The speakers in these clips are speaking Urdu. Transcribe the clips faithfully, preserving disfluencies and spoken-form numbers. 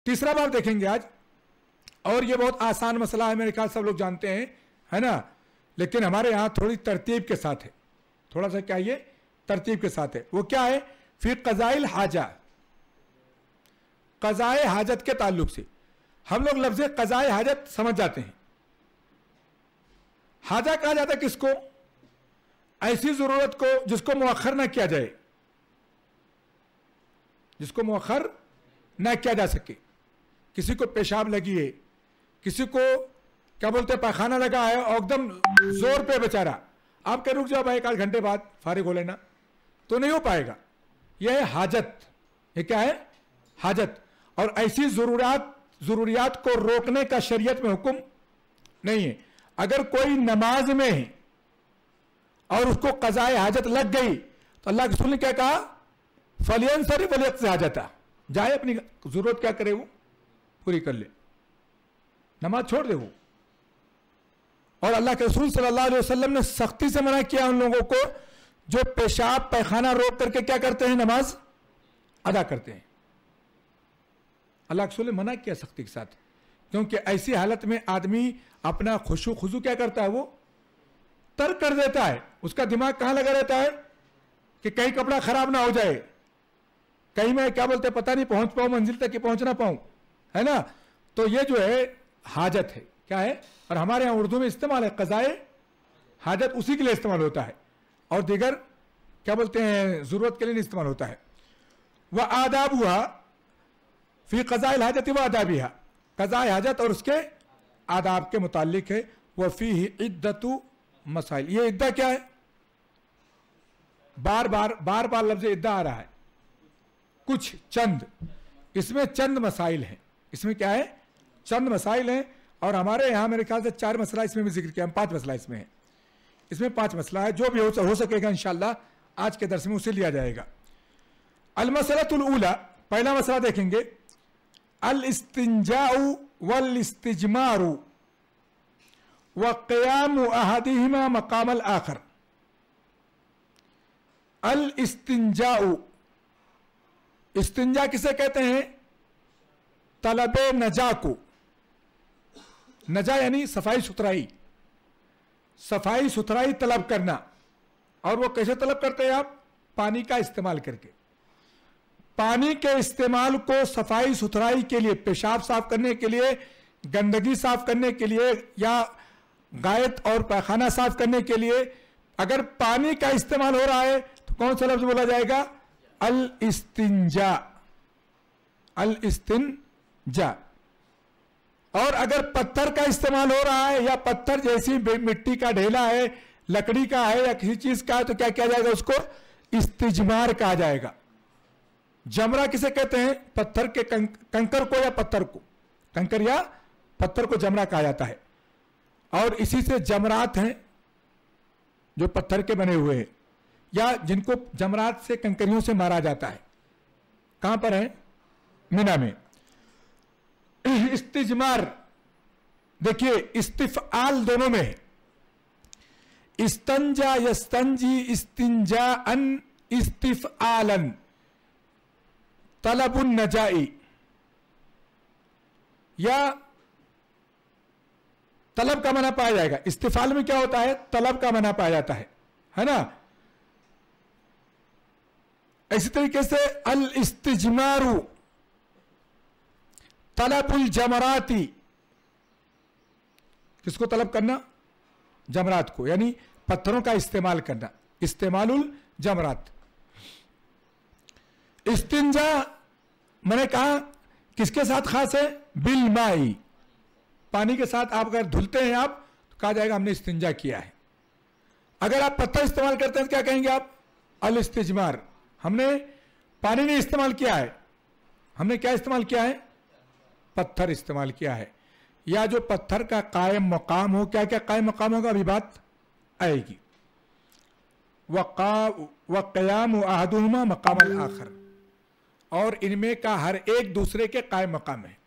تیسرا باب دیکھیں گے آج، اور یہ بہت آسان مسئلہ ہے، میرے خیال سب لوگ جانتے ہیں، ہے نا، لیکن ہمارے یہاں تھوڑی ترتیب کے ساتھ ہے، تھوڑا سا کیا یہ ترتیب کے ساتھ ہے۔ وہ کیا ہے؟ فی قضاء الحاجہ، قضاء حاجت کے تعلق سے۔ ہم لوگ لفظ قضاء حاجت سمجھ جاتے ہیں۔ حاجہ کہا جاتا ہے کس کو؟ ایسی ضرورت کو جس کو مؤخر نہ کیا جائے، جس کو مؤخر نہ کیا جا سکے۔ کسی کو پیشاب لگی ہے، کسی کو کیا بولتے پاخانہ لگا ہے اور ایک دم زور پہ بیچارہ، آپ کہ رک جاؤ بھائی ایک آدھ گھنٹے بعد فارغ ہو لینا، تو نہیں ہو پائے گا۔ یہ ہے حاجت، یہ کیا ہے؟ حاجت۔ اور ایسی ضروریات ضروریات کو روکنے کا شریعت میں حکم نہیں ہے۔ اگر کوئی نماز میں ہے اور اس کو قضاء حاجت لگ گئی تو اللہ کے رسول نے کیا کہا؟ فَلْيَنْصَرِفْ وَلْيَقْضِ حَاجَتَهُ، جائے اپنی ضرورت کیا کرے وہ پوری کر لے، نماز چھوڑ دے وہ۔ اور اللہ کے رسول صلی اللہ علیہ وسلم نے سختی سے منع کیا ان لوگوں کو جو پیشاب پیخانہ روک کر کے کیا کرتے ہیں؟ نماز ادا کرتے ہیں۔ اللہ کے رسول نے منع کیا سختی کے ساتھ، کیونکہ ایسی حالت میں آدمی اپنا خشوع خضوع کیا کرتا ہے؟ وہ ترک کر دیتا ہے۔ اس کا دماغ کہاں لگا رہتا ہے کہ کہیں کپڑا خراب نہ ہو جائے، کہیں میں کیا بولتے پتہ نہیں پہنچ پاؤں، منزل تک ہی پہنچ نہ پاؤں، ہے نا۔ تو یہ جو ہے حاجت ہے، کیا ہے؟ اور ہمارے یہاں اردو میں استعمال ہے قضاء حاجت، اسی کے لیے استعمال ہوتا ہے، اور دیگر کیا بولتے ہیں ضرورت کے لیے نہیں استعمال ہوتا ہے۔ وَآدَابُهَا فی قضاء الحاجت وآدابها، قضاء حاجت اور اس کے آداب کے متعلق ہے۔ وَفِيهِ عِدَّةُ مسائل، یہ عدہ کیا ہے؟ بار بار بار بار لفظ عدہ آ رہا ہے، کچھ چند، اس میں چند مسائل ہیں، اس میں کیا ہے؟ چند مسائل ہیں، اور ہمارے یہاں میرے خیال سے چار مسئلہ اس میں بھی ذکر کیا، ہم پانچ مسئلہ اس میں ہے، اس میں پانچ مسئلہ ہے، جو بھی ہو سکے گا انشاءاللہ آج کے درس میں اسے لیا جائے گا۔ المسئلۃ الاولی، پہلا مسئلہ دیکھیں گے، الاستنجاء والاستجمار وقیام احدہما مقام الآخر۔ الاستنجاء، استنجا کسے کہتے ہیں؟ طلب نجا کو، نجا یعنی صفائی ستھرائی، صفائی ستھرائی طلب کرنا، اور وہ کیسے طلب کرتے ہیں آپ؟ پانی کا استعمال کر کے۔ پانی کے استعمال کو صفائی ستھرائی کے لیے، پیشاب صاف کرنے کے لیے، گندگی صاف کرنے کے لیے، یا غائط اور پیخانہ صاف کرنے کے لیے اگر پانی کا استعمال ہو رہا ہے تو کون سا لفظ بولا جائے گا؟ الاستنجا، الاستنجا۔ اور اگر پتھر کا استعمال ہو رہا ہے، یا پتھر جیسی مٹی کا ڈھیلا ہے، لکڑی کا ہے، یا کسی چیز کا ہے، تو کیا کیا جائے گا؟ اس کو استجمار کہا جائے گا۔ جمرہ کسے کہتے ہیں؟ پتھر کے کنکر کو یا پتھر کو، کنکر یا پتھر کو جمرہ کہا جاتا ہے۔ اور اسی سے جمرات ہیں جو پتھر کے بنے ہوئے ہیں، یا جن کو جمرات سے کنکریوں سے مارا جاتا ہے، کہاں پر ہے؟ مینا میں۔ استجمار دیکھیے استفعال دونوں میں ہے، استنجا یستنجی، استنجاءً استفعالاً، طلب النجائی، یا طلب کا معنی پایا جائے گا۔ استفعال میں کیا ہوتا ہے؟ طلب کا معنی پایا جاتا ہے، ہے نا۔ اسی طریقے سے الاستجمار، طلب الجمراتی، کس کو طلب کرنا؟ جمرات کو، یعنی پتھروں کا استعمال کرنا، استعمال الجمرات۔ استنجا میں نے کہا کس کے ساتھ خاص ہے؟ بالمائی، پانی کے ساتھ آپ اگر دھلتے ہیں آپ تو کہا جائے گا ہم نے استنجا کیا ہے۔ اگر آپ پتھر استعمال کرتے ہیں تو کیا کہیں گے آپ؟ الاستجمار، ہم نے پانی نہیں استعمال کیا ہے، ہم نے کیا استعمال کیا ہے؟ پتھر استعمال کیا ہے۔ یا جو پتھر کا قائم مقام ہو، کیا کیا قائم مقام ہوگا؟ ابھی بات آئے گی۔ وقیام احدہما مقام الآخر، اور ان میں کا ہر ایک دوسرے کے قائم مقام ہے،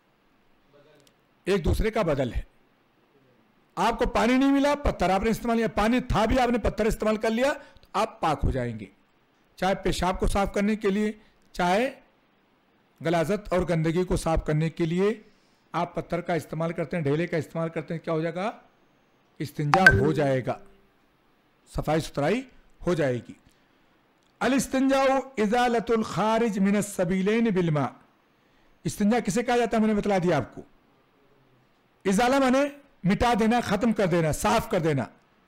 ایک دوسرے کا بدل ہے۔ آپ کو پانی نہیں ملا، پتھر آپ نے استعمال کیا، پانی تھا بھی آپ نے پتھر استعمال کر لیا تو آپ پاک ہو جائیں گے، چاہے پیشاب کو صاف کرنے کے لیے، چاہے गलाजत और गंदगी को साफ करने के लिए आप पत्थर का इस्तेमाल करते हैं, ढेले का इस्तेमाल करते हैं, क्या हो जाएगा? इस्तिंजा हो जाएगा, सफाई सुथराई हो जाएगी। अल इस्तिंजाउ इज़ालतुल खारिज मिनस सबीलैन बिलमा। इस्तिंजा किसे कहा जाता है? मैंने बतला दिया आपको। इज़ाला माने मिटा देना, खत्म कर देना, साफ कर देना।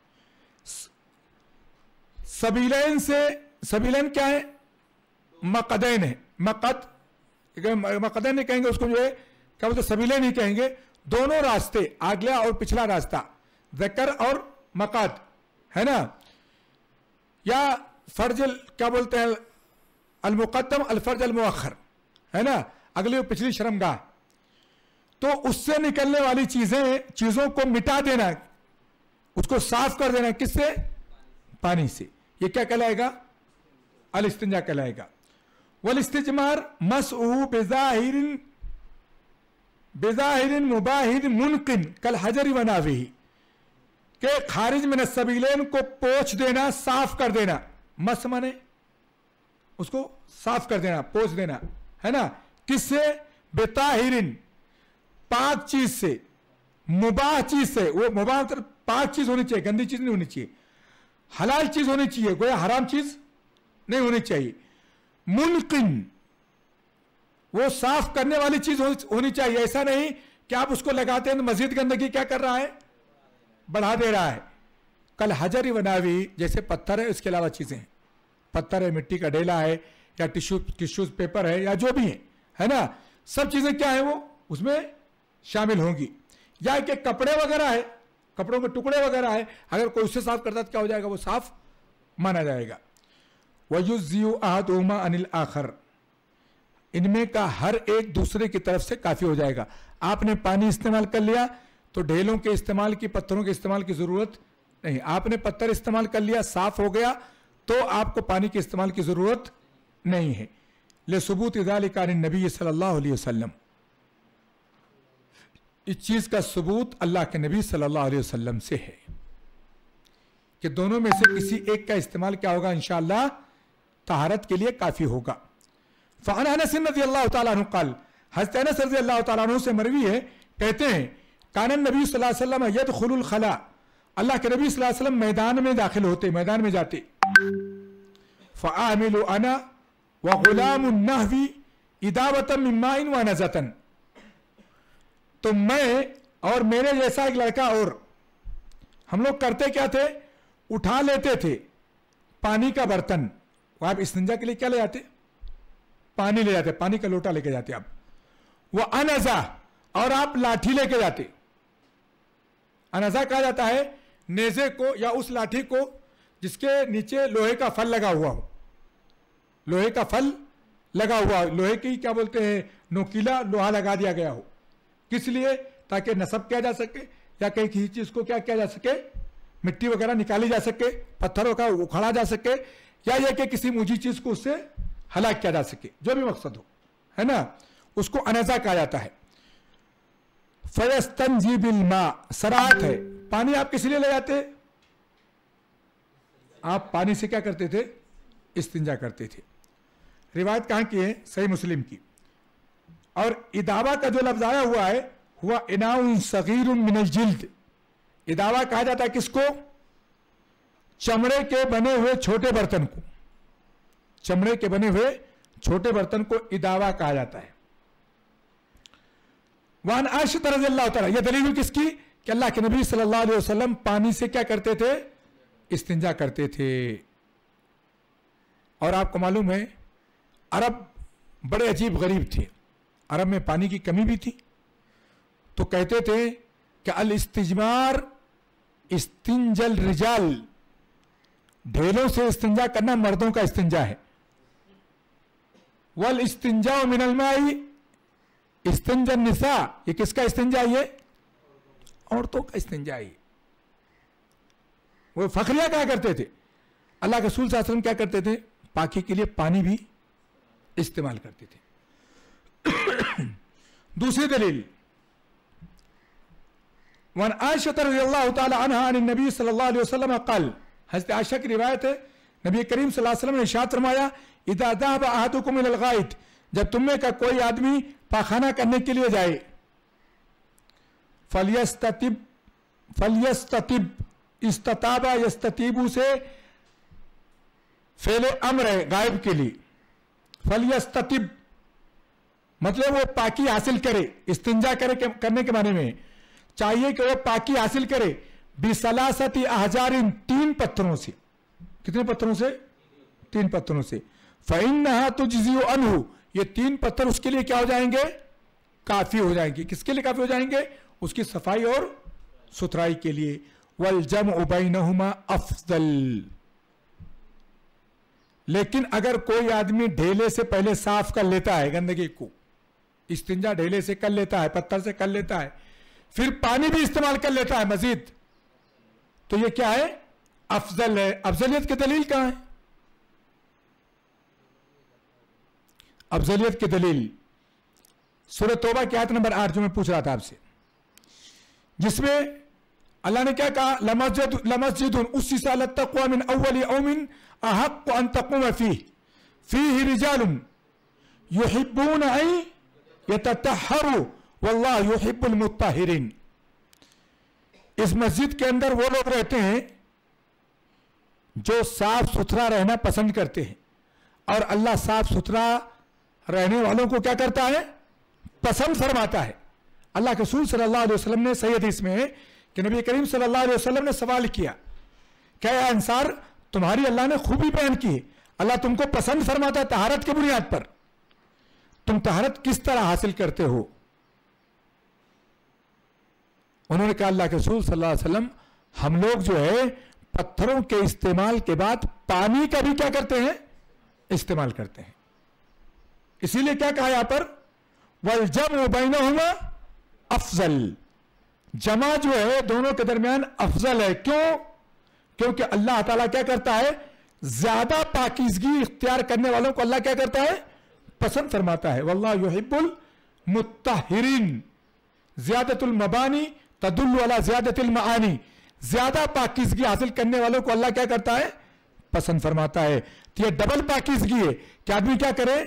सबीलैन से, सबीलैन क्या है? मकदैन है। मकद मकदैन नहीं कहेंगे उसको, जो है क्या बोलते, सबीलैन नहीं कहेंगे। दोनों रास्ते, आगला और पिछला रास्ता, ज़कर और मकद, है ना। या फर्ज क्या बोलते हैं, अल मुक़द्दम अल फर्ज अल मुअख्खर, है ना, अगली और पिछली शर्मगाह। तो उससे निकलने वाली चीजें, चीजों को मिटा देना, उसको साफ कर देना, किससे? पानी से। ये क्या कहलाएगा? अल इस्तिंजा कहलाएगा। वल इस्तिजमार मसऊ बेज़ाहिरिन बेज़ाहिरिन मुबाहिन मुनकिन कल हजरी वनाविही, के खारिज में सबीलैन को पोंछ देना, साफ कर देना। मस माने उसको साफ कर देना, पोंछ देना, है ना। किससे? बेताहिरिन, पाक चीज से, मुबाह चीज से। वो मुबाह मतलब पाक चीज होनी चाहिए, गंदी चीज नहीं होनी चाहिए, हलाल चीज होनी चाहिए, कोई हराम चीज नहीं होनी चाहिए। मुनकिन, वो साफ करने वाली चीज होनी चाहिए। ऐसा नहीं कि आप उसको लगाते हैं तो मजीद गंदगी क्या कर रहा है? बढ़ा दे रहा है। कल हजरी वनावी, जैसे पत्थर है, उसके अलावा चीजें हैं। पत्थर है, मिट्टी का ढेला है, या टिश्यू टिश्यूज पेपर है, या जो भी है, है ना, सब चीजें क्या है वो उसमें शामिल होंगी। या कि कपड़े वगैरह है, कपड़ों के टुकड़े वगैरह है, अगर कोई उससे साफ करता तो क्या हो जाएगा? वो साफ माना जाएगा। वयुज़्ज़िउ अहदुहुमा अनिल आखर, इनमें का हर एक दूसरे की तरफ से काफी हो जाएगा। आपने पानी इस्तेमाल कर लिया तो ढेलों के इस्तेमाल की, पत्थरों के इस्तेमाल की जरूरत नहीं। आपने पत्थर इस्तेमाल कर लिया, साफ हो गया, तो आपको पानी के इस्तेमाल की जरूरत नहीं है। ले सबूत ज़ालिका अन नबी सल्लल्लाहु अलैहि वसल्लम, इस चीज का सबूत अल्लाह के नबी सल्लल्लाहु अलैहि वसल्लम से है कि दोनों में से किसी एक का इस्तेमाल क्या होगा? इंशाअल्लाह तहारत के लिए काफी होगा। फ़अन अनस रज़ियल्लाहु तआला अन्हु क़ाल, हज़रत अनस रज़ियल्लाहु तआला अन्हु से मरवी है, कहते हैं कानन नबी सल्लल्लाहु अलैहि वसल्लम यदखुलुल खला, अल्लाह के नबी सल्लल्लाहु अलैहि वसल्लम मैदान में दाखिल होते, मैदान में जाते। फ़आमिलु अना व गुलामुन नहवी इदावतन मिन माइन व नज़तन, तो मैं और मेरे जैसा एक लड़का, और हम लोग करते क्या थे? उठा लेते थे पानी का बर्तन। आप इस्तिंजा के लिए क्या ले जाते? पानी ले जाते, पानी का लोटा लेके जाते आप। वो अनजा, और आप लाठी लेके जाते। अनजा कहा जाता है नेजे को या उस लाठी को जिसके नीचे लोहे का फल लगा हुआ हो, लोहे का फल लगा हुआ हो, लोहे की क्या बोलते हैं, नोकीला लोहा लगा दिया गया हो। किस लिए? ताकि नसब किया जा सके, या कहीं किसी चीज को क्या किया जा सके, मिट्टी वगैरह निकाली जा सके, पत्थरों का उखाड़ा जा सके, या यह कि किसी मुझी चीज को उससे हलाक किया जा सके, जो भी मकसद हो, है ना, उसको अनजा कहा जाता है। फयस्तंजी बिल मा, सराहत है। पानी आप किस लिए ले जाते? आप पानी से क्या करते थे? इस्तिंजा करते थे। रिवायत कहां की है? सही मुस्लिम की। और इदावा का जो लफ्ज आया हुआ है, हुआ इनाउन सगीरुन मिनल जिल्द। इदावा कहा जाता है किसको? चमड़े के बने हुए छोटे बर्तन को, चमड़े के बने हुए छोटे बर्तन को इदावा कहा जाता है। वान आयशा रज़ियल्लाहु तआला, यह दलील किसकी? कि अल्लाह के नबी सल्लल्लाहु अलैहि वसल्लम पानी से क्या करते थे? इस्तिंजा करते थे। और आपको मालूम है अरब बड़े अजीब गरीब थे, अरब में पानी की कमी भी थी, तो कहते थे कि अल इस्तिजमार इस्तिंजल रिजाल, ढेलों से इस्तिंजा करना मर्दों का इस्तिंजा है। वल इस्तिंजा मिनल माई इस्तिंजन निसा, ये किसका इस्तिंजा? ये औरतों का इस्तिंजा है। वो फखरिया क्या करते थे? अल्लाह के रसूल सल्लल्लाहु अलैहि वसल्लम क्या करते थे? पाकी के लिए पानी भी इस्तेमाल करते थे। दूसरी दलील, वन आयशा रज़ियल्लाहु तआला अन्हा अन नबी सल्लल्लाहु अलैहि वसल्लम क़ाल, हज़रत आयशा की रिवायत है, नबी करीम सल्लल्लाहु अलैहि वसल्लम ने इरशाद फरमाया, इज़ा ज़हब अहदुकुम इलल गाइत, جب تم میں کا کوئی آدمی پاخانہ کرنے کے لیے جائے فلیستتب فلیستتب استتابا یستتیبو سے فعل امر ہے غائب کے لیے. فلیستتب مطلب وہ پاکی حاصل کرے, استنجا کرے کرنے کے معنی میں چاہیے کہ وہ پاکی حاصل کرے بثلاثت احجار, تین پتھروں سے. کتنے پتھروں سے؟ تین پتھروں سے. فإنها تجزئ عنہ, یہ تین پتھر اس کے لیے کیا ہو جائیں گے؟ کافی ہو جائیں گے. کس کے لیے کافی ہو جائیں گے؟ اس کی صفائی اور ستھرائی کے لیے. والجمع بینہما افضل, لیکن اگر کوئی آدمی ڈھیلے سے پہلے صاف کر لیتا ہے گندگی کو, استنجا ڈھیلے سے کر لیتا ہے, پتھر سے کر لیتا ہے, پھر پانی بھی استعمال کر لیتا ہے مزید, تو یہ کیا ہے؟ افضل ہے. افضلیت کی دلیل کہاں ہے؟ افضلیت کی دلیل سورہ توبہ کی آیت نمبر آٹھ جو میں پوچھ رہا تھا آپ سے, جس میں اللہ نے کیا کہا؟ لمسجد لمسجد اسس علی التقوى من اول یوم احق ان تقوم فیہ فیہ رجال یحبون ان یتطہروا واللہ یحب المطہرین. اس مسجد کے اندر وہ لوگ رہتے ہیں جو صاف ستھرا رہنا پسند کرتے ہیں, اور اللہ صاف ستھرا رہنے والوں کو کیا کرتا ہے؟ پسند فرماتا ہے. اللہ کے رسول صلی اللہ علیہ وسلم نے صحیح حدیث میں ہے کہ نبی کریم صلی اللہ علیہ وسلم نے سوال کیا کہ اے انصار, تمہاری اللہ نے خوبی بیان کی ہے, اللہ تم کو پسند فرماتا ہے طہارت کی بنیاد پر, تم طہارت کس طرح حاصل کرتے ہو؟ انہوں نے کہا اللہ کے رسول صلی اللہ علیہ وسلم, ہم لوگ جو ہے پتھروں کے استعمال کے بعد پانی کا بھی کیا کرتے ہیں؟ استعمال کرتے ہیں. اسی لیے کیا کہا یہاں پر؟ والجمع بینہما افضل, جمع جو ہے دونوں کے درمیان افضل ہے. کیوں؟ کیونکہ اللہ تعالیٰ کیا کرتا ہے؟ زیادہ پاکیزگی اختیار کرنے والوں کو اللہ کیا کرتا ہے؟ پسند فرماتا ہے. واللہ یحب المطہرین. زیادت المبانی تدل علی زیادت المعانی, زیادہ پاکیزگی حاصل کرنے والوں کو اللہ کیا کرتا ہے؟ پسند فرماتا ہے. تو یہ ڈبل پاکیزگی ہے کہ آدمی کیا کرے؟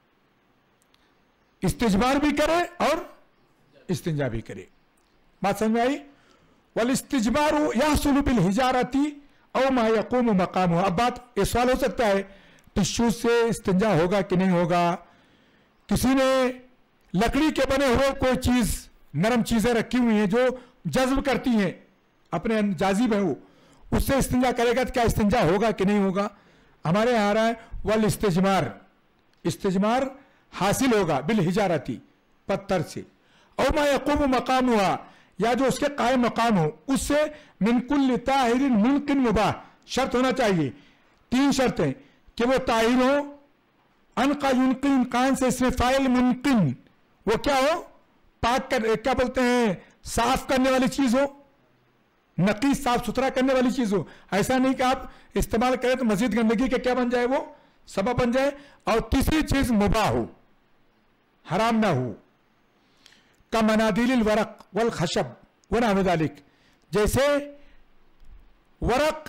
استجمار بھی کرے اور استنجا بھی کرے. بات سمجھ میں آئی؟ والاستجمار یحصل بالحجارۃ او ما یقوم مقامہ. اب بات یہ سوال ہو سکتا ہے ٹشو سے استنجا ہوگا کہ نہیں ہوگا؟ کسی نے لکڑی کے بنے ہوئے کوئی چیز, نرم چیزیں رکھی ہوئی ہیں جو جذب کرتی ہیں, اپنے جاذب ہیں, وہ اس سے استنجا کرے گا تو کیا استنجا ہوگا کہ نہیں ہوگا؟ ہمارے یہاں آ رہا ہے والاستجمار, استجمار حاصل ہوگا بالحجارتی, پتھر سے, او ما یقوم مقامها, یا جو اس کے قائم مقام ہو, اس سے من کل طاہر ممکن مباح. شرط ہونا چاہیے, تین شرطیں, کہ وہ طاہر ہو, انقا ينقن قان سے اس میں فائل ممکن, وہ کیا ہو؟ پاک کر, کیا بولتے ہیں, صاف کرنے والی چیز ہو, نقی صاف ستھرا کرنے والی چیز ہو. ایسا نہیں کہ آپ استعمال کریں تو مزید گندگی کے کیا بن جائے, وہ سبب بن جائے. اور تیسری چیز مباح ہو, حرام نہ ہو. کا منادیل الورق والخشب ونحو ذلک, جیسے ورق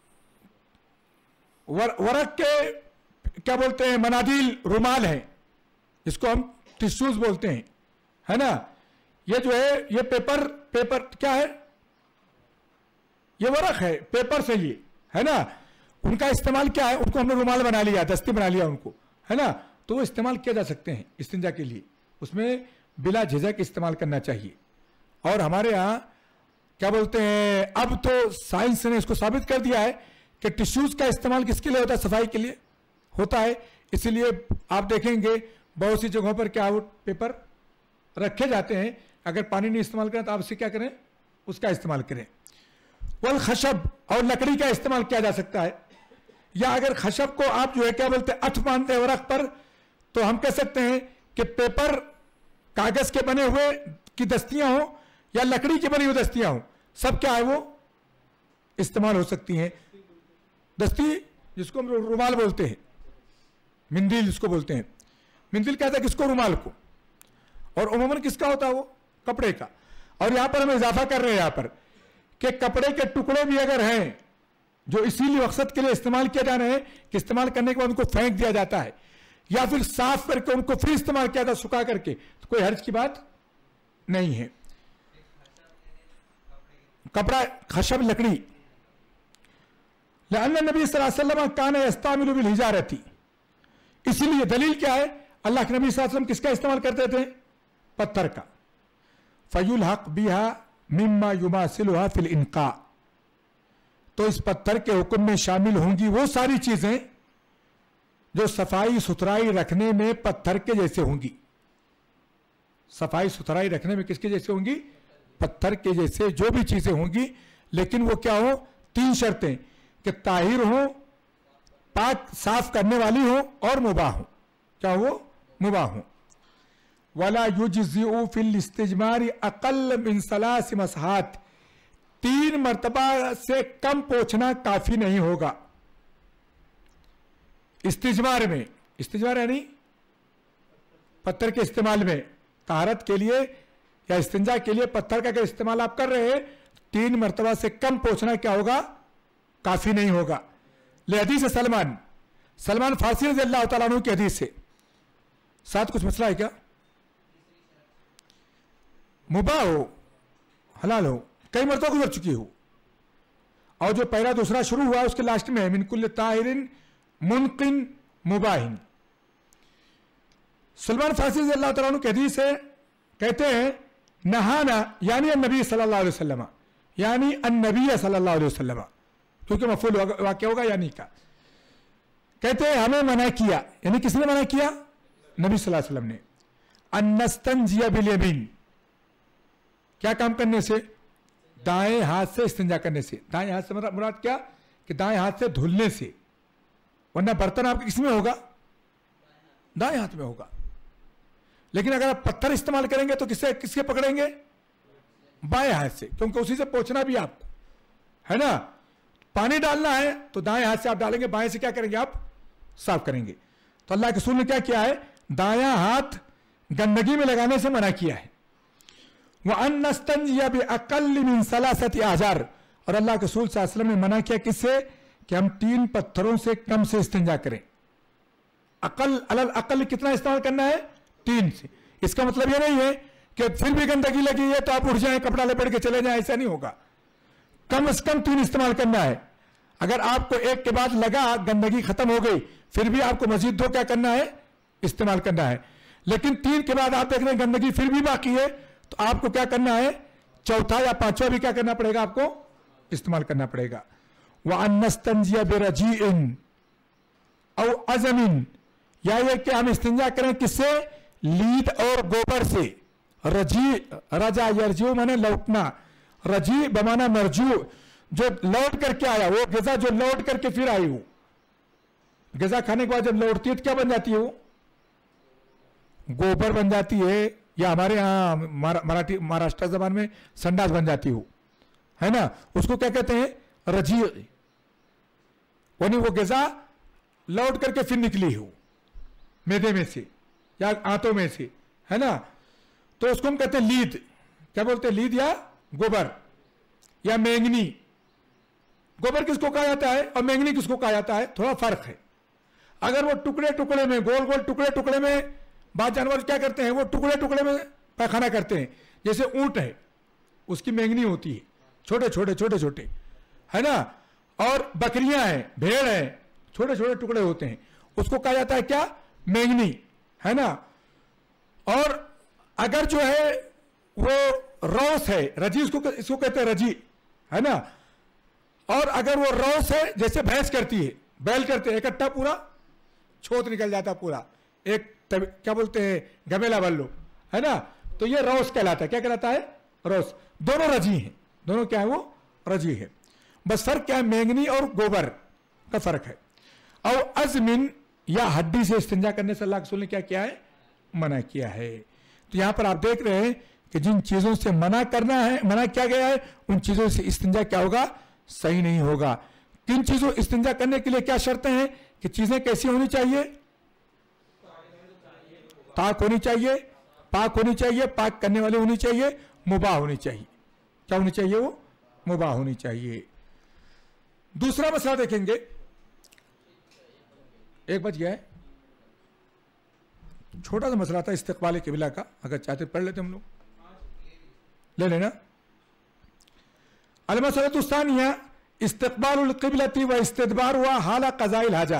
ور, ورق کے کیا بولتے ہیں, منادیل, رومال ہیں, اس کو ہم ٹشوز بولتے ہیں, ہے نا. یہ جو ہے یہ پیپر, پیپر کیا ہے, یہ ورق ہے, پیپر سے یہ ہے نا. ان کا استعمال کیا ہے, ان کو ہم نے رومال بنا لیا, دستی بنا لیا ان کو, ہے نا. تو وہ استعمال کیا جا سکتے ہیں استنجا کے لیے, اس میں بلا جھجک استعمال کرنا چاہیے. اور ہمارے ہاں کیا بولتے ہیں, اب تو سائنس نے اس کو ثابت کر دیا ہے کہ ٹشوز کا استعمال کس کے لیے ہوتا ہے؟ صفائی کے لیے ہوتا ہے. اسی لیے آپ دیکھیں گے بہت سی جگہوں پر کیا پیپر رکھے جاتے ہیں, اگر پانی نہیں استعمال کریں تو آپ اسے کیا کریں, اس کا استعمال کریں. والخشب, اور لکڑی کا استعمال کیا جا سکتا ہے. یا اگر خشب کو آپ جو ہے کیا بولتے ہیں اٹھ باندھتے ہیں ورق پر, تو ہم کہہ سکتے ہیں کہ پیپر, کاغذ کے بنے ہوئے کی دستیاں ہوں یا لکڑی کی بنی ہوئی دستیاں ہوں, سب کیا ہے وہ استعمال ہو سکتی ہیں. دستی جس کو ہم رومال بولتے ہیں, مندیل جس کو بولتے ہیں, مندیل کہتا ہے کس کو, رومال کو, اور عموماً کس کا ہوتا ہے وہ, کپڑے کا. اور یہاں پر ہم اضافہ کر رہے ہیں یہاں پر کہ کپڑے کے ٹکڑے بھی اگر ہیں جو اسی لیے مقصد کے لیے استعمال کیا جا رہے ہیں کہ استعمال کرنے کے بعد ان کو پھینک دیا جاتا ہے, یا پھر صاف کر کے ان کو پھر استعمال کیا تھا سکھا کر کے، تو کوئی حرج کی بات نہیں ہے. کپڑا خشب لکڑی، لأن النبی صلی اللہ علیہ وسلم کان یستعمل بالحجارۃ، اسی لیے دلیل کیا ہے، اللہ کے نبی صلی اللہ علیہ وسلم کس کا استعمال کرتے تھے؟ پتھر کا. فیلحق بها مما یماثلها فی الانقاء، تو اس پتھر کے حکم میں شامل ہوں گی وہ ساری چیزیں جو صفائی ستھرائی رکھنے میں پتھر کے جیسے ہوں گی. صفائی ستھرائی رکھنے میں کس کے جیسے ہوں گی؟ پتھر کے جیسے جو بھی چیزیں ہوں گی، لیکن وہ کیا ہو؟ تین شرطیں، کہ طاہر ہوں، پاک صاف کرنے والی ہوں، اور مباح ہوں. کیا ہو؟ مباح ہوں. ولا یجزئ فی الاستجمار اقل من ثلاث مسحات، تین مرتبہ سے کم پوچھنا کافی نہیں ہوگا استجمار میں. استجمار یعنی پتھر کے استعمال میں، طہارت کے لیے یا استنجا کے لیے پتھر کا اگر استعمال آپ کر رہے ہیں، تین مرتبہ سے کم پوچھنا کیا ہوگا؟ کافی نہیں ہوگا. لحدیث سلمان سلمان فارسی رضی اللہ تعالیٰ عنہ کی حدیث سے. ساتھ کچھ مسئلہ ہے کیا؟ مباح ہو، حلال ہو، کئی مرتبہ گزر چکی ہو، اور جو پہلا دوسرا شروع ہوا اس کے لاسٹ میں ہے من کل طاہر منقن مباح. سلمان فارسی رضی اللہ تعالیٰ عنہ کی حدیث ہے، کہتے ہیں نہانا، یعنی النبی صلی اللہ علیہ وسلم، یعنی النبی صلی اللہ علیہ وسلم، کیونکہ مفعول واقع ہوگا یعنی کا. کہتے ہیں ہمیں منع کیا، یعنی کس نے منع کیا؟ نبی صلی اللہ علیہ وسلم نے. ان نستنجی بالیمین، کیا کام کرنے سے؟ دائیں ہاتھ سے استنجا کرنے سے. دائیں ہاتھ سے مراد کیا؟ کہ دائیں ہاتھ سے دھلنے سے، ورنہ برتن آپ کے کس میں ہوگا؟ دائیں ہاتھ میں ہوگا. لیکن اگر آپ پتھر استعمال کریں گے تو کس سے کس کے پکڑیں گے؟ بائیں ہاتھ سے، کیونکہ اسی سے پوچھنا بھی آپ کو ہے نا. پانی ڈالنا ہے تو دائیں ہاتھ سے آپ ڈالیں گے، بائیں سے کیا کریں گے؟ آپ صاف کریں گے. تو اللہ کے رسول نے کیا کیا ہے؟ دایاں ہاتھ گندگی میں لگانے سے منع کیا ہے. وَأَن نَسْتَنْجِيَ بِأَقَلِّ مِنْ ثَلَاثَةِ أَحْجَارٍ، اور اللہ کے رسول صلی اللہ علیہ وسلم نے منع کیا کس سے؟ کہ ہم تین پتھروں سے کم سے استنجا کریں. عقل الاقل کتنا استعمال کرنا ہے؟ تین سے. اس کا مطلب یہ نہیں ہے کہ پھر بھی گندگی لگی ہے تو آپ اٹھ جائیں کپڑا لپیٹ کے چلے جائیں، ایسا نہیں ہوگا. کم از کم تین استعمال کرنا ہے. اگر آپ کو ایک کے بعد لگا گندگی ختم ہو گئی، پھر بھی آپ کو مزید دو کیا کرنا ہے؟ استعمال کرنا ہے. لیکن تین کے بعد آپ دیکھ رہے ہیں گندگی پھر بھی باقی ہے، تو آپ کو کیا کرنا ہے؟ چوتھا یا پانچواں بھی کیا کرنا پڑے گا؟ آپ کو استعمال کرنا پڑے گا. وَأَن نَسْتَنْجِيَ بِرَجِيءٍ أَوْ عَزَمٍ، یا یہ کہ ہم استنجا کریں کس سے؟ لید اور گوبر سے. رجی، رجا یرجو مانے لوٹنا، رجی بمانا مرجو، جو لوٹ کر کے آیا، وہ غذا جو لوٹ کر کے پھر آئی ہو. غذا کھانے کے بعد جب لوٹتی ہے تو کیا بن جاتی ہے؟ وہ گوبر بن جاتی ہے، یا ہمارے یہاں مراٹھی مہاراشٹر زبان میں سنڈاس بن جاتی ہو، ہے نا. اس کو کیا کہتے ہیں؟ رجی، یعنی وہ غذا لوٹ کر کے پھر نکلی ہو میدے میں سے یا آنتوں میں سے، ہے نا. تو اس کو ہم کہتے ہیں لید. کیا بولتے ہیں؟ لید یا گوبر یا مینگنی. گوبر کس کو کہا جاتا ہے اور مینگنی کس کو کہا جاتا ہے؟ تھوڑا فرق ہے. اگر وہ ٹکڑے ٹکڑے میں، گول گول ٹکڑے ٹکڑے میں، بعض جانور کیا کرتے ہیں؟ وہ ٹکڑے ٹکڑے میں پیخانہ کرتے ہیں. جیسے اونٹ ہے، اس کی مینگنی ہوتی ہے، چھوٹے چھوٹے چھوٹے چھوٹے، ہے نا. اور بکریاں ہیں، بھیڑ ہیں، چھوٹے چھوٹے ٹکڑے ہوتے ہیں، اس کو کہا جاتا ہے کیا؟ مینگنی، ہے نا. اور اگر جو ہے وہ روس ہے، رجی اس کو اس کو کہتے ہیں رجی، ہے نا. اور اگر وہ روس ہے، جیسے بھینس کرتی ہے، بیل کرتے ہیں، اکٹھا پورا چھوت نکل جاتا پورا، ایک کیا بولتے ہیں؟ گمیلا بلو، ہے نا. تو یہ روس کہلاتا ہے. کیا کہلاتا ہے؟ روس. دونوں رجی ہیں، دونوں کیا ہے؟ وہ رجی ہے. بس فرق کیا ہے؟ مینگنی اور گوبر کا فرق ہے. اور ازمن یا ہڈی سے استنجا کرنے سے اللہ کے رسول نے کیا کیا ہے؟ منع کیا ہے. تو یہاں پر آپ دیکھ رہے ہیں کہ جن چیزوں سے منع کرنا ہے، منع کیا گیا ہے، ان چیزوں سے استنجا کیا ہوگا؟ صحیح نہیں ہوگا. کن چیزوں استنجا کرنے کے لیے کیا شرطیں ہیں؟ کہ چیزیں کیسی ہونی چاہیے؟ پاک ہونی چاہیے، پاک ہونی چاہیے، پاک کرنے والی ہونی چاہیے، مباح ہونی چاہیے. کیا ہونی چاہیے؟ وہ مباح ہونی چاہیے. دوسرا مسئلہ دیکھیں گے. ایک بج گیا ہے. چھوٹا سا مسئلہ تھا استقبال قبلہ کا, اگر چاہتے پڑھ لیتے ہم لوگ, لے لینا. المسئلۃ الثانیہ استقبال القبلۃ و استدبارها حال قضاء الحاجہ.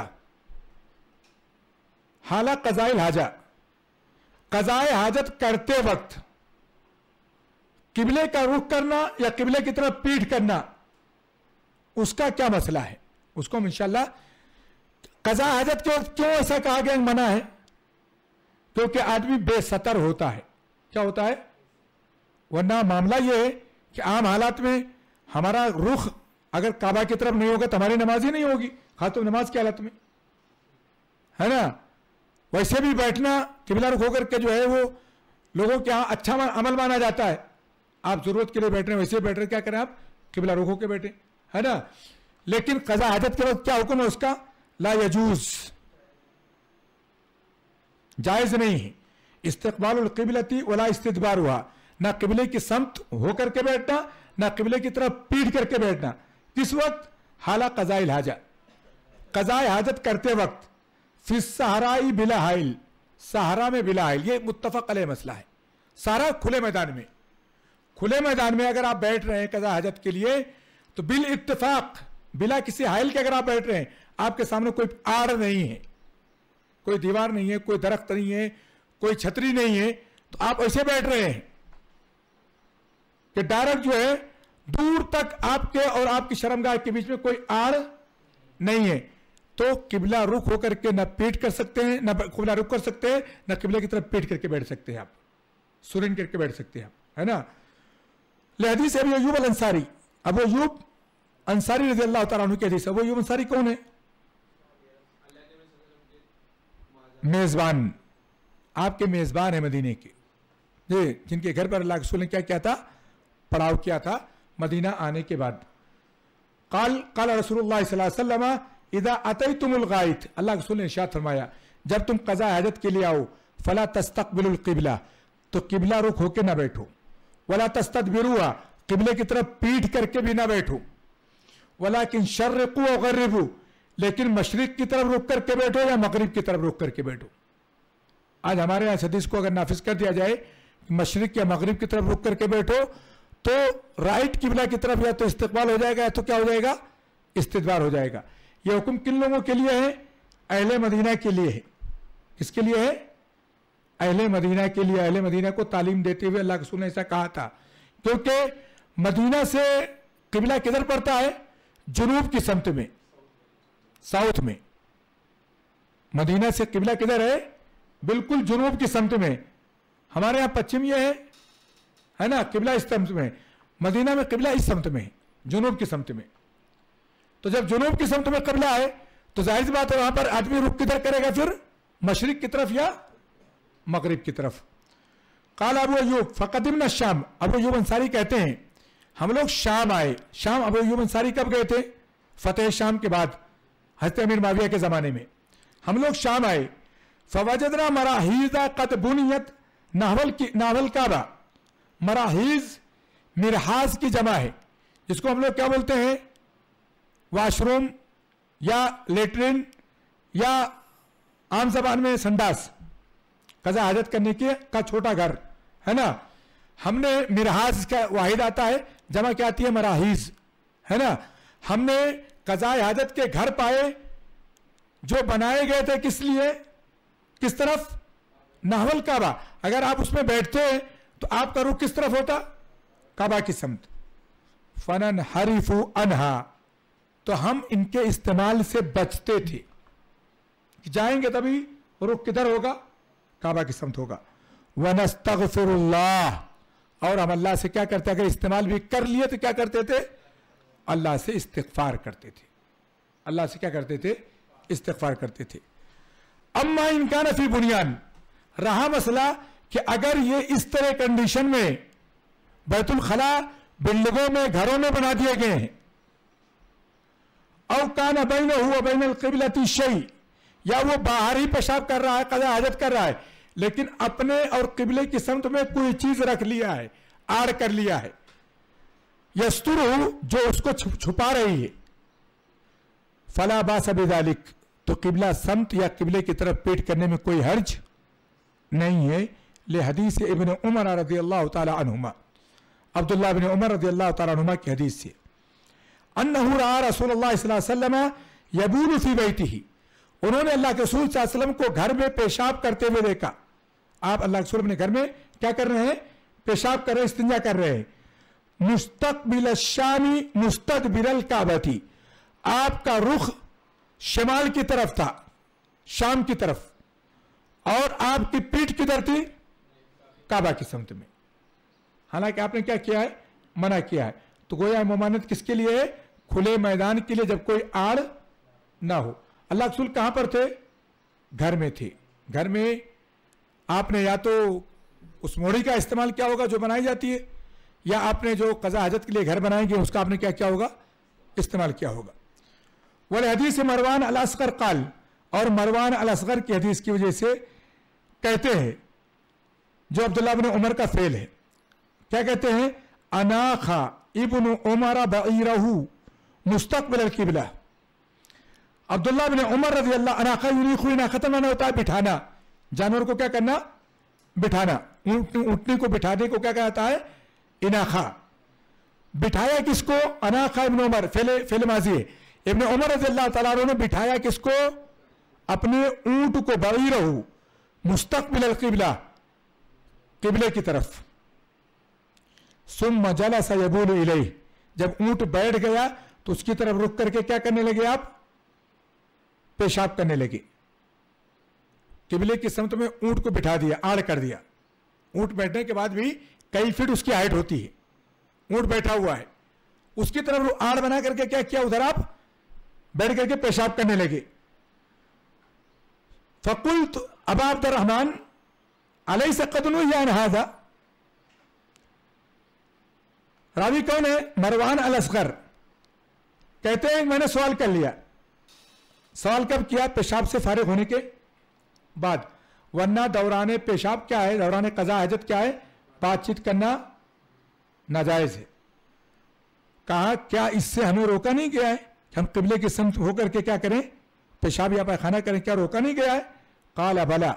حال قضاء الحاجہ, قضاء حاجت کرتے وقت قبلے کا رخ کرنا یا قبلے کی طرف پیٹھ کرنا, اس کا کیا مسئلہ ہے؟ اس کو ہم انشاءاللہ قضاء حاجت کے وقت کیوں ایسا کہا گیا منع ہے؟ کیونکہ آدمی بے ستر ہوتا ہے. کیا ہوتا ہے؟ ورنہ معاملہ یہ ہے کہ عام حالات میں ہمارا رخ اگر کعبہ کی طرف نہیں ہوگا تو ہماری نماز ہی نہیں ہوگی, خاتم نماز کی حالت میں, ہے نا. ویسے بھی بیٹھنا قبلہ رخ ہو کر کے جو ہے وہ لوگوں کے یہاں اچھا عمل مانا جاتا ہے. آپ ضرورت کے لیے بیٹھ رہے ہیں, ویسے بیٹھ رہے, کیا کریں آپ, قبلہ رخ ہو کے بیٹھے, ہے نا. لیکن قضاء حاجت کے وقت کیا حکم ہے اس کا؟ لا یجوز, جائز نہیں ہے. استقبال القبلۃ ولا استدبارها, نہ قبلے کی سمت ہو کر کے بیٹھنا نہ قبلے کی طرف پیٹ کر کے بیٹھنا. کس وقت؟ حال قضاء الحاجہ, قضاء حاجت کرتے وقت. فی الصحراء بلا حائل, صحرا میں بلا حائل, یہ متفق علیہ مسئلہ ہے. سارا کھلے میدان میں, کھلے میدان میں اگر آپ بیٹھ رہے ہیں قضاء حاجت کے لیے تو بالاتفاق بلا کسی حائل کے اگر آپ بیٹھ رہے ہیں, آپ کے سامنے کوئی آڑ نہیں ہے, کوئی دیوار نہیں ہے, کوئی درخت نہیں ہے, کوئی چھتری نہیں ہے, تو آپ ایسے بیٹھ رہے ہیں کہ ڈائریکٹ جو ہے دور تک آپ کے اور آپ کی شرمگاہ کے بیچ میں کوئی آڑ نہیں ہے, تو قبلہ رخ ہو کر کے نہ پیٹ کر سکتے ہیں, نہ قبلہ رخ کر سکتے ہیں, نہ قبلے کی طرف پیٹ کر کے بیٹھ سکتے ہیں, آپ سرن کر کے بیٹھ سکتے ہیں آپ, ہے نا. لحدیث ابو ایوب الانصاری, ابو ایوب انصاری رضی اللہ تعالیٰ عنہ کی حدیث. ابو ایوب انصاری کون ہے؟ میزبان, آپ کے میزبان ہیں مدینے کے, جی, جن کے گھر پر اللہ کے رسول نے کیا کیا تھا؟ پڑاؤ کیا تھا مدینہ آنے کے بعد. قال قال رسول اللہ صلی اللہ علیہ وسلم اذا اتیتم الغائط, اللہ کے رسول نے ارشاد فرمایا جب تم قضاء حاجت کے لیے آؤ, فلا تستقبلوا القبلہ, تو قبلہ رخ ہو کے نہ بیٹھو, ولا تستدبروها, قبلے کی طرف پیٹھ کر کے بھی نہ بیٹھو, ولکن شرقوا وغربوا, لیکن مشرق کی طرف رخ کر کے بیٹھو یا مغرب کی طرف رخ کر کے بیٹھو. آج ہمارے یہاں حدیث کو اگر نافذ کر دیا جائے مشرق یا مغرب کی طرف رخ کر کے بیٹھو تو رائٹ قبلہ کی طرف یا تو استقبال ہو جائے گا یا تو کیا ہو جائے گا؟ استدبار ہو جائے گا. یہ حکم کن لوگوں کے لیے ہے؟ اہل مدینہ کے لیے ہے. کس کے لیے ہے؟ اہل مدینہ کے لیے. اہل مدینہ کو تعلیم دیتے ہوئے اللہ کے رسول نے ایسا کہا تھا, کیونکہ مدینہ سے قبلہ کدھر پڑتا ہے؟ جنوب کی سمت میں, ساؤتھ میں. مدینہ سے قبلہ کدھر ہے؟ بالکل جنوب کی سمت میں. ہمارے یہاں پچھم یہ ہے, ہے نا, قبلہ اس سمت میں. مدینہ میں قبلہ اس سمت میں, جنوب کی سمت میں. تو جب جنوب کی سمت میں قبلہ ہے تو ظاہر سی بات ہے وہاں پر آدمی رخ کدھر کرے گا؟ پھر مشرق کی طرف یا مغرب کی طرف. قال ابو ایوب فقدمنا الشام, ابو ایوب انصاری کہتے ہیں ہم لوگ شام آئے. شام ابو ایوب انصاری کب گئے تھے؟ فتح شام کے بعد, حضرت امیر معاویہ کے زمانے میں ہم لوگ شام آئے. فوجدنا مراحیض قد بنیت نحو الکعبہ. مراحیض مرحاض کی جمع ہے, جس کو ہم لوگ کیا بولتے ہیں؟ واش روم یا لیٹرین یا عام زبان میں سنڈاس, قضاء حاجت کرنے کے کا چھوٹا گھر, ہے نا. ہم نے مرحاض کا واحد آتا ہے, جمع کیا آتی ہے؟ مراحیض, ہے نا. ہم نے قضاء حاجت کے گھر پائے جو بنائے گئے تھے کس لیے؟ کس طرف؟ نحو الکعبہ. اگر آپ اس میں بیٹھتے تو آپ کا رخ کس طرف ہوتا؟ کعبہ کی سمت. فننحرف عنہا, تو ہم ان کے استعمال سے بچتے تھے. جائیں گے تبھی رخ کدھر ہوگا؟ کعبہ کی سمت ہوگا. ونستغفر اللہ, اور ہم اللہ سے کیا کرتے؟ اگر استعمال بھی کر لیے تو کیا کرتے تھے؟ اللہ سے استغفار کرتے تھے. اللہ سے کیا کرتے تھے؟ استغفار کرتے تھے. اما ان کان فی بنیان, رہا مسئلہ کہ اگر یہ اس طرح کنڈیشن میں بیت الخلاء بلڈنگوں میں گھروں میں بنا دیے گئے ہیں, او کان بینہ و بین القبلۃ شیء, یا وہ باہر ہی پیشاب کر رہا ہے, قضاء حاجت کر رہا ہے, لیکن اپنے اور قبلے کی سمت میں کوئی چیز رکھ لیا ہے, آڑ کر لیا ہے, یسترہ, جو اس کو چھپا رہی ہے, فلا باس بذالک, تو قبلہ سمت یا قبلے کی طرف پیٹ کرنے میں کوئی حرج नहीं है। ले हदीस इब्न उमर रज़ी अल्लाह ताला अन्हुमा, अब्दुल्लाह इब्न उमर रज़ी अल्लाह ताला अन्हुमा की हदीस से, अन्नहु रआ रसूलुल्लाह सल्लल्लाहु अलैहि वसल्लम यबूलु फी बैतिही, उन्होंने अल्लाह के रसूल सल्लल्लाहु अलैहि वसल्लम को घर में पेशाब करते हुए देखा। आप अल्लाह के रसूल अपने घर में क्या कर रहे हैं? पेशाब कर रहे हैं, इस्तिंजा कर रहे हैं। मुस्तकबिल शामी मुस्तकबिल काबती, आपका रुख शमाल की तरफ था, शाम की तरफ, और आपकी पीठ किधर थी? काबा की समत में। हालांकि आपने क्या किया है? मना किया है। तो गोया ममानत किसके लिए है? खुले मैदान के लिए, जब कोई आड़ ना हो। अल्लाह के रसूल कहां पर थे? घर में थे। घर में आपने या तो उस मोड़ी का इस्तेमाल किया होगा जो बनाई जाती है, या आपने जो कज़ा हाजत के लिए घर बनाएंगे उसका आपने क्या किया होगा? इस्तेमाल किया होगा। वल हदीस मरवान अल असगर काल, और मरवान अल असगर की हदीस की वजह से कहते हैं, जो अब्दुल्लाह इब्न उमर का फेल है, क्या कहते हैं? अनाखा इब्न उमर बईरहू मुस्तकबिल अल किबला। अब्दुल्लाह इब्न उमर रज़ी अल्लाह अनाखा यूनिखु इनाखतन माना होता है बिठाना, जानवर को क्या करना? बिठाना। ऊँटनी को बिठाने को क्या कहता है? इनाखा। बिठाया किसको? अनाखा इब्न उमर, फेले फेले माजी है। इब्न उमर रज़ी अल्लाह तआला अन्हु ने बिठाया किसको? अपने ऊँट को, बईरहू मुस्तकबिल अल किबला, किबले की तरफ। सुम्मा जलसा यबूलु इलैहि, जब ऊँट बैठ गया तो उसकी तरफ रुक करके क्या करने लगे आप? पेशाब करने लगे। किबले की समत में ऊँट को बिठा दिया, आड़ कर दिया। ऊँट बैठने के बाद भी कई फीट उसकी हाइट होती है, ऊँट बैठा हुआ है, उसकी तरफ आड़ बना करके क्या किया? उधर आप बैठ करके पेशाब करने लगे। फकुल्त अबा अब्दुर्रहमान अलैसा क़द नुहिया अन हाज़ा, रावी कौन है? मरवान अल असगर। कहते हैं मैंने सवाल कर लिया। सवाल कब किया? पेशाब से फारिग होने के बाद। वरना दौरान पेशाब क्या है? दौरान कज़ा हाजत क्या है? बातचीत करना नाजायज है। कहा क्या इससे हमें रोका नहीं गया है कि हम किबले की समत होकर के क्या करें? पेशाब या पैखाना करें? क्या रोका नहीं गया है? काला भला।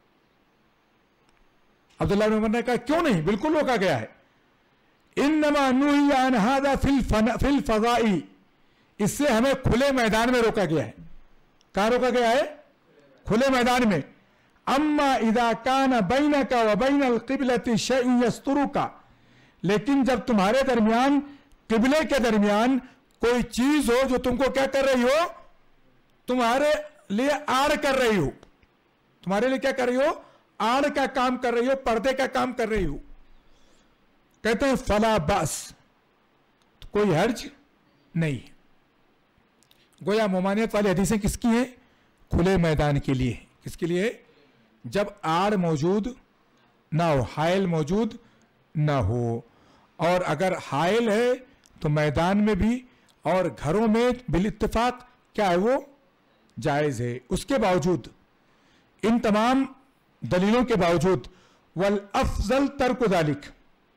अब्दुल्लाह इब्न उमर ने कहा क्यों नहीं, बिल्कुल रोका गया है। इन्नमा नुहिया अन हाज़ा फिल फ़ज़ाई, इससे हमें खुले मैदान में रोका गया है। कहां रोका गया है? खुले मैदान में। अम्मा इदा कान बैनका व बैनल क़िबलति शैउन यस्तुरुका, लेकिन जब तुम्हारे दरमियान, किबले के दरमियान कोई चीज हो जो तुमको क्या कर रही हो? तुम्हारे लिए आड़ कर रही हो। तुम्हारे लिए क्या कर रही हो? आड़ का काम कर रही हो, पर्दे का काम कर रही हो। कहते हैं फला बस, तो कोई हर्ज नहीं। गोया ममानियत वाली हदीसें किसकी हैं? खुले मैदान के लिए। किसके लिए? जब आड़ मौजूद ना हो, हायल मौजूद ना हो। और अगर हायल है तो मैदान में भी और घरों में बिल इत्तेफाक क्या है? वो जायज है। उसके बावजूद, इन तमाम दलीलों के बावजूद, वल अफजल तर्क ज़ालिक,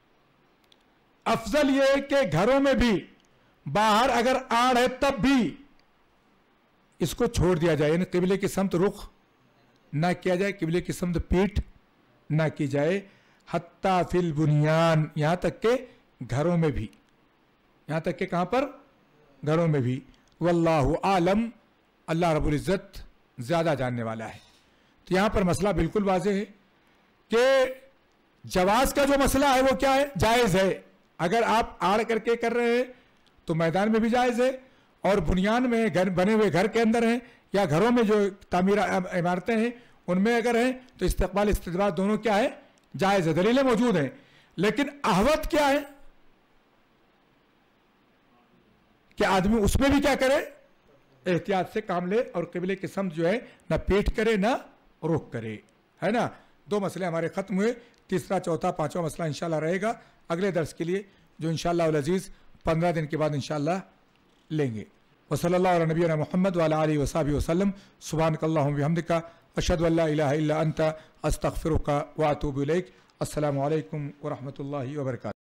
अफजल ये है कि घरों में भी, बाहर अगर आड़ है तब भी इसको छोड़ दिया जाए, यानी किबले की समत रुख ना किया जाए, किबले की समत पीठ ना की जाए। हत्ता फिल बुनियान, यहां तक के घरों में भी, यहां तक के कहां पर? घरों में भी। वल्लाहु आलम, अल्लाह रब्बुल इज्जत ज्यादा जानने वाला है। तो यहां पर मसला बिल्कुल वाज़ेह है कि जवाज का जो मसला है वो क्या है? जायज है। अगर आप आड़ करके कर रहे हैं तो मैदान में भी जायज है, और बुनियान में, घर बने हुए घर के अंदर हैं, या घरों में जो तामीर इमारतें हैं उनमें अगर हैं, तो इस्तकबाल इस्तदबार दोनों क्या है? जायज है। दलीलें मौजूद हैं। लेकिन अहवत क्या है कि आदमी उसमें भी क्या करे? एहतियात से काम ले, और किबले की समत जो है ना पीठ करे ना रुख करे, है ना। दो मसले हमारे खत्म हुए। तीसरा, चौथा, पांचवा मसला इंशाल्लाह रहेगा अगले दर्स के लिए, जो इंशाअल्लाह अल अज़ीज़ पंद्रह दिन के बाद इंशाअल्लाह लेंगे। वसल्लल्लाहु अला नबिय्यिना मुहम्मद व अला आलिहि व सहबिहि वसल्लम। सुब्हानकल्लाहुम्मा व बिहम्दिका अशहदु अल्ला इलाहा इल्ला अंता अस्तगफिरुका व अतूबु इलैक। अस्सलामु अलैकुम व रहमतुल्लाहि व बरकातुहू।